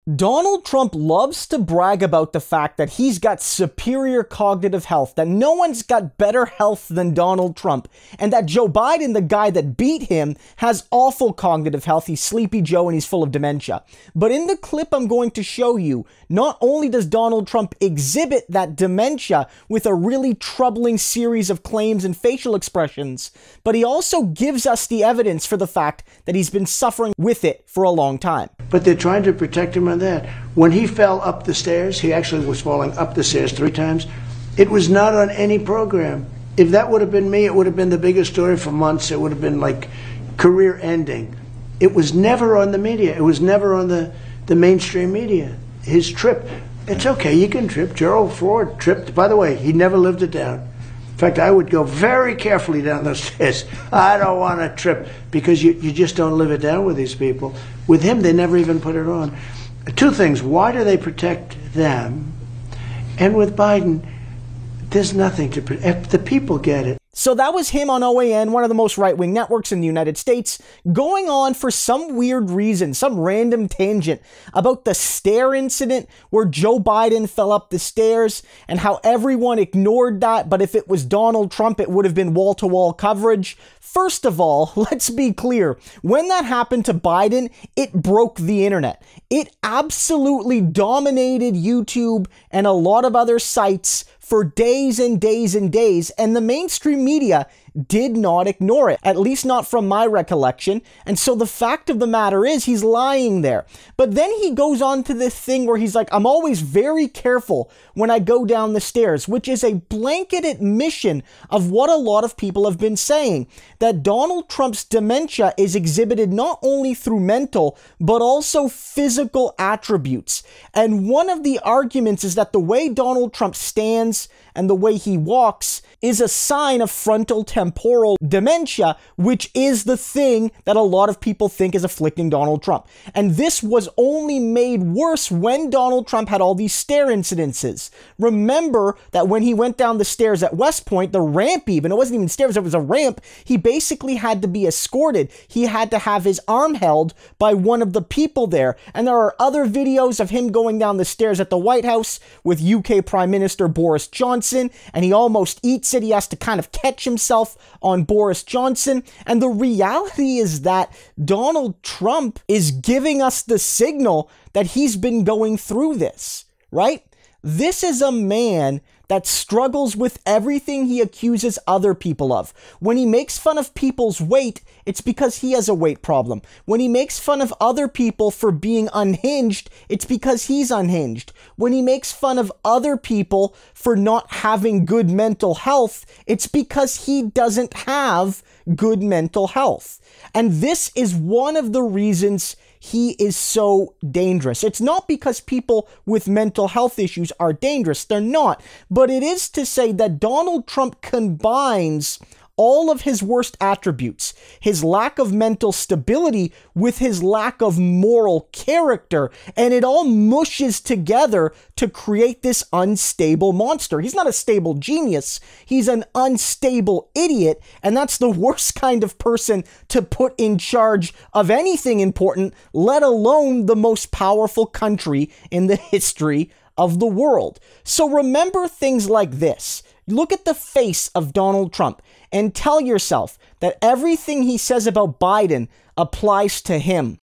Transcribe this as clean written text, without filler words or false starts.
Donald Trump loves to brag about the fact that he's got superior cognitive health, that no one's got better health than Donald Trump, and that Joe Biden, the guy that beat him, has awful cognitive health. He's Sleepy Joe and he's full of dementia. But in the clip I'm going to show you, not only does Donald Trump exhibit that dementia with a really troubling series of claims and facial expressions, but he also gives us the evidence for the fact that he's been suffering with it for a long time. But they're trying to protect him on that. When he fell up the stairs, he actually was falling up the stairs 3 times. It was not on any program. If that would have been me, it would have been the biggest story for months. It would have been like career ending. It was never on the media. It was never on the mainstream media. His trip, it's okay, you can trip. Gerald Ford tripped. By the way, he never lived it down. In fact, I would go very carefully down those stairs. I don't want to trip, because you just don't live it down with these people. With him, they never even put it on. 2 things. Why do they protect them? And with Biden, there's nothing to protect. The people get it. So that was him on OAN, one of the most right-wing networks in the United States, going on for some weird reason, some random tangent about the stair incident where Joe Biden fell up the stairs and how everyone ignored that, but if it was Donald Trump, it would have been wall-to-wall coverage. First of all, let's be clear. When that happened to Biden, it broke the internet. It absolutely dominated YouTube and a lot of other sites for days and days and days, and the mainstream media did not ignore it, at least not from my recollection. And so the fact of the matter is he's lying there. But then he goes on to this thing where he's like, I'm always very careful when I go down the stairs, which is a blanket admission of what a lot of people have been saying, that Donald Trump's dementia is exhibited not only through mental, but also physical attributes. And one of the arguments is that the way Donald Trump stands and the way he walks is a sign of frontal temporal dementia, which is the thing that a lot of people think is afflicting Donald Trump. And this was only made worse when Donald Trump had all these stair incidences. Remember that when he went down the stairs at West Point, the ramp even, it wasn't even stairs, it was a ramp, he basically had to be escorted. He had to have his arm held by one of the people there. And there are other videos of him going down the stairs at the White House with UK Prime Minister Boris Johnson, and he almost eats it. He has to kind of catch himself on Boris Johnson. And the reality is that Donald Trump is giving us the signal that he's been going through this, right? This is a man that struggles with everything he accuses other people of. When he makes fun of people's weight, it's because he has a weight problem. When he makes fun of other people for being unhinged, it's because he's unhinged. When he makes fun of other people for not having good mental health, it's because he doesn't have good mental health. And this is one of the reasons he is so dangerous. It's not because people with mental health issues are dangerous. They're not. But it is to say that Donald Trump combines all of his worst attributes, his lack of mental stability with his lack of moral character, and it all mushes together to create this unstable monster. He's not a stable genius, he's an unstable idiot, and that's the worst kind of person to put in charge of anything important, let alone the most powerful country in the history of the world. So remember things like this. Look at the face of Donald Trump and tell yourself that everything he says about Biden applies to him.